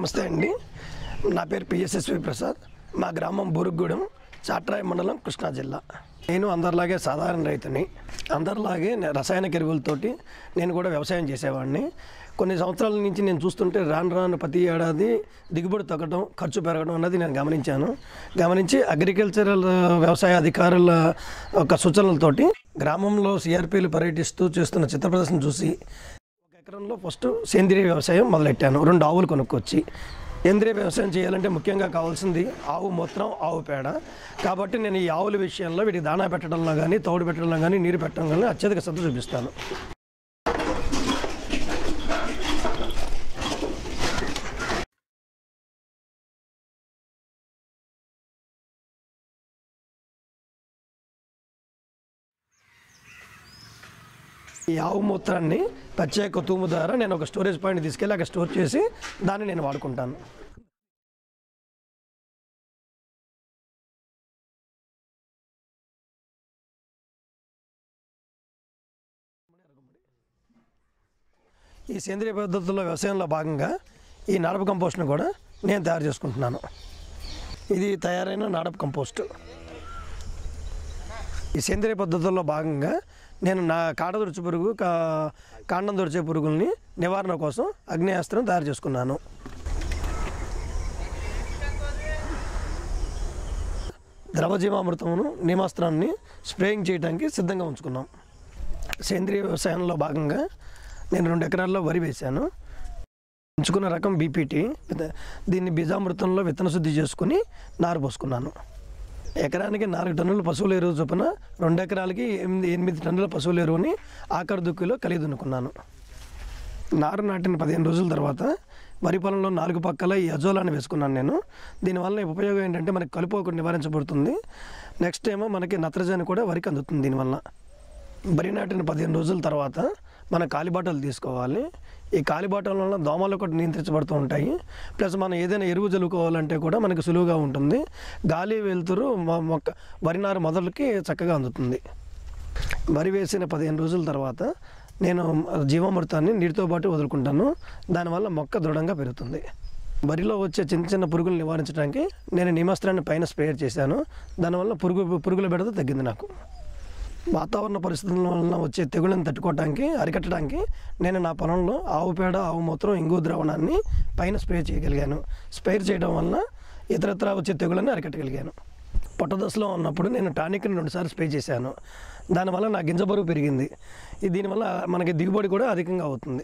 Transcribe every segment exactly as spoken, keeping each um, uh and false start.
నమస్తే అండి. నా పేరు పిఎస్ఎస్వి ప్రసాద్. మా గ్రామం బూరుగుగూడెం, చాట్రాయి మండలం, కృష్ణా జిల్లా. నేను అందరిలాగే సాధారణ రైతుని. అందరిలాగే రసాయనిక ఎరువులతోటి నేను కూడా వ్యవసాయం చేసేవాడిని. కొన్ని సంవత్సరాల నుంచి నేను చూస్తుంటే రాను రాను ప్రతి ఏడాది దిగుబడి తగ్గడం, ఖర్చు పెరగడం అన్నది నేను గమనించాను. గమనించి అగ్రికల్చరల్ వ్యవసాయ అధికారుల ఒక సూచనలతోటి గ్రామంలో సిఆర్పీలు పర్యటిస్తూ చేస్తున్న చిత్ర ప్రదర్శన చూసి ఒక ఎకరంలో ఫస్ట్ సేంద్రీయ వ్యవసాయం మొదలెట్టాను. రెండు ఆవులు కొనుక్కొచ్చి. సేంద్రీయ వ్యవసాయం చేయాలంటే ముఖ్యంగా కావాల్సింది ఆవు మూత్రం, ఆవు పేడ. కాబట్టి నేను ఈ ఆవుల విషయంలో వీటికి దాణా పెట్టడంలో కానీ, తౌడు పెట్టడంలో కానీ, నీరు పెట్టడం కానీ అత్యధిక శ్రద్ధ చూపిస్తాను. ఈ ఆవు మూత్రాన్ని ప్రత్యేక తూము ద్వారా నేను ఒక స్టోరేజ్ పాయింట్ తీసుకెళ్ళి అక్కడ స్టోర్ చేసి దాన్ని నేను వాడుకుంటాను. ఈ సేంద్రియ పద్ధతుల్లో వ్యవసాయంలో భాగంగా ఈ నాడప్ కంపోస్ట్ను కూడా నేను తయారు చేసుకుంటున్నాను. ఇది తయారైన నాడప్ కంపోస్ట్. ఈ సేంద్రియ పద్ధతుల్లో భాగంగా నేను నా కాడ దొరిచే పురుగు, కా కాండం దొరిచే పురుగుల్ని నివారణ కోసం అగ్నేయాస్త్రం తయారు చేసుకున్నాను. ద్రవజీవామృతమును, నీమాస్త్రాన్ని స్ప్రేయింగ్ చేయడానికి సిద్ధంగా ఉంచుకున్నాం. సేంద్రియ వ్యవసాయంలో భాగంగా నేను రెండు ఎకరాల్లో వరి వేశాను. ఉంచుకున్న రకం బీపీటీ. దీన్ని బీజామృతంలో విత్తన శుద్ధి చేసుకుని నారు పోసుకున్నాను. ఎకరానికి నాలుగు టన్నుల పశువుల ఎరువు చొప్పున రెండు ఎకరాలకి ఎనిమిది ఎనిమిది టన్నుల పశువుల ఎరువుని ఆఖరి దుక్కిలో కలిగి దున్నుకున్నాను. నారు నాటిన పదిహేను రోజుల తర్వాత వరి పొలంలో నాలుగు పక్కల ఈ అజోలాన్ని వేసుకున్నాను నేను. దీనివల్ల ఉపయోగం ఏంటంటే మనకి కలుపు ఒకటి నివారించబడుతుంది. నెక్స్ట్ ఏమో మనకి నత్రజని కూడా వరికి అందుతుంది. దీనివల్ల వరి నాటిన పదిహేను రోజుల తర్వాత మన కాలిబాటలు తీసుకోవాలి. ఈ కాలిబాటల వల్ల దోమలు కూడా నియంత్రించబడుతూ ఉంటాయి. ప్లస్ మనం ఏదైనా ఎరువు చల్లుకోవాలంటే కూడా మనకు సులువుగా ఉంటుంది. గాలి వెలుతురు మొక్క వరి నారు మొదలకి చక్కగా అందుతుంది. వరి వేసిన పదిహేను రోజుల తర్వాత నేను జీవామృతాన్ని నీటితో పాటు వదులుకుంటాను. దానివల్ల మొక్క దృఢంగా పెరుగుతుంది. వరిలో వచ్చే చిన్న చిన్న పురుగులు నివారించడానికి నేను నీమాస్త్రాన్ని పైన స్ప్రే చేశాను. దానివల్ల పురుగు పురుగుల బెడద తగ్గింది నాకు. వాతావరణ పరిస్థితుల వలన వచ్చే తెగుళ్ళని తట్టుకోవడానికి, అరికట్టడానికి నేను నా పొలంలో ఆవు పేడ, ఆవు మూత్రం, ఇంగు ద్రావణాన్ని పైన స్ప్రే చేయగలిగాను. స్ప్రే చేయడం వలన ఇతరత్ర వచ్చే తెగుళ్ళని అరికట్టగలిగాను. పొట్ట దశలో ఉన్నప్పుడు నేను టానిక్ని రెండుసార్లు స్ప్రే చేశాను. దానివల్ల నా గింజ బరువు పెరిగింది. దీనివల్ల మనకి దిగుబడి కూడా అధికంగా అవుతుంది.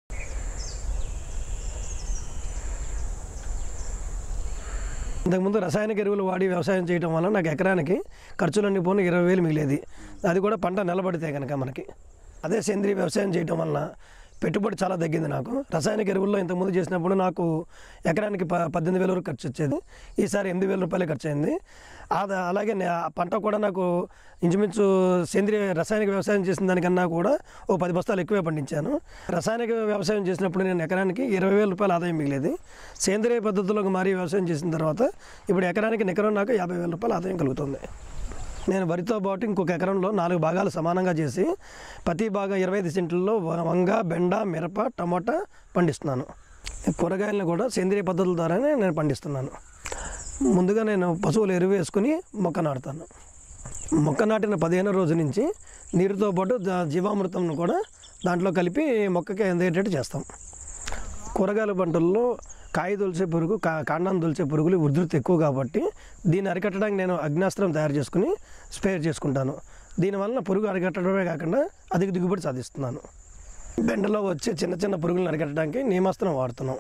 ఇంతకుముందు రసాయనిక ఎరువులు వాడి వ్యవసాయం చేయడం వల్ల నాకు ఎకరానికి ఖర్చులన్నీ పోను ఇరవై వేలు మిగిలేది. అది కూడా పంట నిలబడితే కనుక మనకి. అదే సేంద్రీయ వ్యవసాయం చేయడం వల్ల పెట్టుబడి చాలా తగ్గింది నాకు. రసాయనిక ఎరువుల్లో ఇంతకుముందు చేసినప్పుడు నాకు ఎకరానికి ప పద్దెనిమిది వేల వరకు ఖర్చు వచ్చేది. ఈసారి ఎనిమిది వేల రూపాయలు ఖర్చు అయింది. అది అలాగే పంట కూడా నాకు ఇంచుమించు సేంద్రీయ రసాయనిక వ్యవసాయం చేసిన దానికన్నా కూడా ఓ పది బస్తాలు ఎక్కువే పండించాను. రసాయనిక వ్యవసాయం చేసినప్పుడు నేను ఎకరానికి ఇరవై వేల రూపాయలు ఆదాయం మిగిలేదు. సేంద్రీయ పద్ధతులకు మారి వ్యవసాయం చేసిన తర్వాత ఇప్పుడు ఎకరానికి నికరం నాకు యాభై వేల రూపాయలు ఆదాయం కలుగుతుంది. నేను వరితో పాటు ఇంకొక ఎకరంలో నాలుగు భాగాలు సమానంగా చేసి ప్రతి భాగం ఇరవై ఐదు సెంట్లలో వంగ, బెండ, మిరప, టమాటా పండిస్తున్నాను. కూరగాయలను కూడా సేంద్రీయ పద్ధతుల ద్వారానే నేను పండిస్తున్నాను. ముందుగా నేను పశువులు ఎరువు వేసుకుని మొక్క నాటుతాను. మొక్క నాటిన పదిహేను రోజు నుంచి నీరుతో పాటు జీవామృతంను కూడా దాంట్లో కలిపి మొక్కకి అందేటట్టు చేస్తాం. కూరగాయల పంటల్లో కాయ దొలిచే పురుగు, కా కాండాన్ని దొలిచే పురుగులు ఉధృతి ఎక్కువ కాబట్టి దీన్ని అరికట్టడానికి నేను అగ్నాస్త్రం తయారు చేసుకుని స్ప్రే చేసుకుంటాను. దీనివల్ల పురుగు అరికట్టడమే కాకుండా అధిక దిగుబడి సాధిస్తున్నాను. బెండలో వచ్చే చిన్న చిన్న పురుగులను అరికట్టడానికి నీమాస్త్రం వాడుతున్నాం.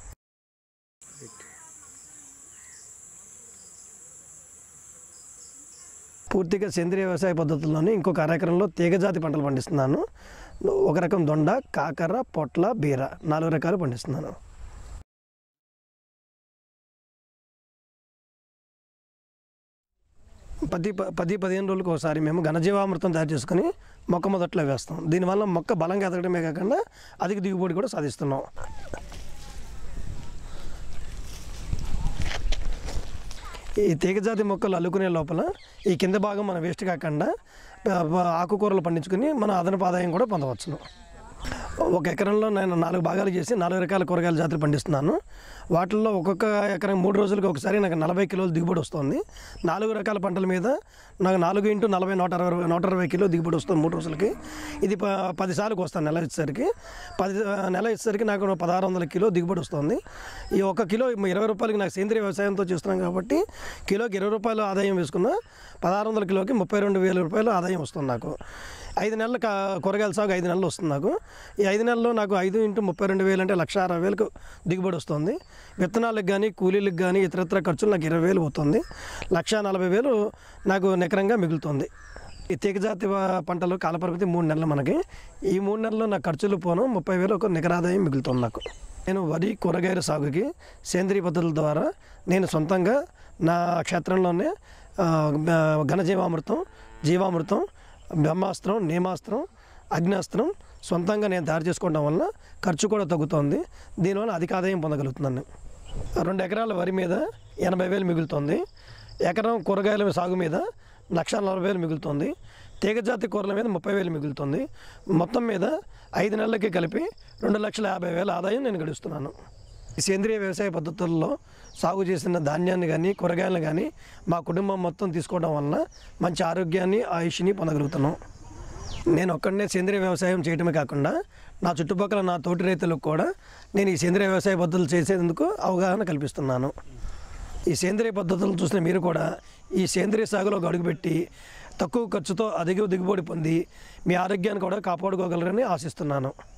పూర్తిగా సేంద్రీయ వ్యవసాయ పద్ధతుల్లోనే ఇంకొక అరెకరంలో తీగజాతి పంటలు పండిస్తున్నాను. ఒక రకం దొండ, కాకర, పొట్ల, బీర నాలుగు రకాలు పండిస్తున్నాను. పది పది పదిహేను రోజులకు ఒకసారి మేము ఘనజీవామృతం తయారు చేసుకుని మొక్క మొదట్లో వేస్తాం. దీనివల్ల మొక్క బలంగా ఎదగడమే కాకుండా అధిక దిగుబడి కూడా సాధిస్తున్నాం. ఈ తీగజాతి మొక్కలు అల్లుకునే లోపల ఈ కింద భాగం మన వేస్ట్ కాకుండా ఆకుకూరలు పండించుకుని మన అదనపు ఆదాయం కూడా పొందవచ్చును. ఒక ఎకరంలో నేను నాలుగు భాగాలు చేసి నాలుగు రకాల కూరగాయల జాతులు పండిస్తున్నాను. వాటిల్లో ఒక్కొక్క ఎకరం మూడు రోజులకి ఒకసారి నాకు నలభై కిలోలు దిగుబడి వస్తుంది. నాలుగు రకాల పంటల మీద నాకు నాలుగు ఇంటూ నలభై నూట అరవై నూట అరవై కిలో దిగుబడి వస్తుంది మూడు రోజులకి. ఇది ప పది సార్లకు వస్తాను నెల ఇచ్చేసరికి. పది నెల ఇచ్చేసరికి నాకు పదహారు వందల కిలో దిగుబడి వస్తుంది. ఈ ఒక కిలో ఇరవై రూపాయలకి నాకు సేంద్రీయ వ్యవసాయంతో చేస్తున్నాం కాబట్టి కిలోకి ఇరవై రూపాయలు ఆదాయం వేసుకున్న పదహారు వందల కిలోకి ముప్పై రెండు వేల రూపాయలు ఆదాయం వస్తుంది నాకు. ఐదు నెలల కూరగాయల సాగు ఐదు నెలలు వస్తుంది నాకు. ఈ ఐదు నెలల్లో నాకు ఐదు ఇంటూ ముప్పై రెండు వేలు అంటే లక్ష అరవై వేలకు దిగుబడి వస్తుంది. విత్తనాలకు కానీ కూలీలకు కానీ ఇతరత్ర ఖర్చులు నాకు ఇరవై వేలు పోతుంది. లక్ష నలభై వేలు నాకు నికరంగా మిగులుతుంది. ఈ తీగజాతి పంటలు కాలపరిమితి మూడు నెలలు మనకి. ఈ మూడు నెలల్లో నాకు ఖర్చులు పోను ముప్పై వేలు ఒక నికరాదాయం మిగులుతుంది నాకు. నేను వరి కూరగాయల సాగుకి సేంద్రీయ పద్ధతుల ద్వారా నేను సొంతంగా నా క్షేత్రంలోనే ఘనజీవామృతం, జీవామృతం, బ్రహ్మాస్త్రం, నేమాస్త్రం, అగ్నాస్త్రం సొంతంగా నేను తయారు చేసుకోవడం వల్ల ఖర్చు కూడా తగ్గుతుంది. దీనివల్ల అధిక ఆదాయం పొందగలుగుతున్నాను. రెండు ఎకరాల వరి మీద ఎనభై వేలు మిగులుతుంది. ఎకరం కూరగాయల సాగు మీద లక్ష నలభై వేలు మిగులుతుంది. తీగజాతి కూరల మీద ముప్పై వేలు మిగులుతుంది. మొత్తం మీద ఐదు నెలలకి కలిపి రెండు లక్షల యాభై వేల ఆదాయం నేను గడుస్తున్నాను. ఈ సేంద్రీయ వ్యవసాయ పద్ధతుల్లో సాగు చేసిన ధాన్యాన్ని కానీ కూరగాయలను కానీ మా కుటుంబం మొత్తం తీసుకోవడం వలన మంచి ఆరోగ్యాన్ని, ఆయుష్ని పొందగలుగుతున్నాం. నేను ఒక్కడనే సేంద్రీయ వ్యవసాయం చేయడమే కాకుండా నా చుట్టుపక్కల నా తోటి రైతులకు కూడా నేను ఈ సేంద్రీయ వ్యవసాయ పద్ధతులు చేసేందుకు అవగాహన కల్పిస్తున్నాను. ఈ సేంద్రీయ పద్ధతులు చూసిన మీరు కూడా ఈ సేంద్రీయ సాగులో అడుగుపెట్టి తక్కువ ఖర్చుతో అధిక దిగుబడి పొంది మీ ఆరోగ్యాన్ని కూడా కాపాడుకోగలరని ఆశిస్తున్నాను.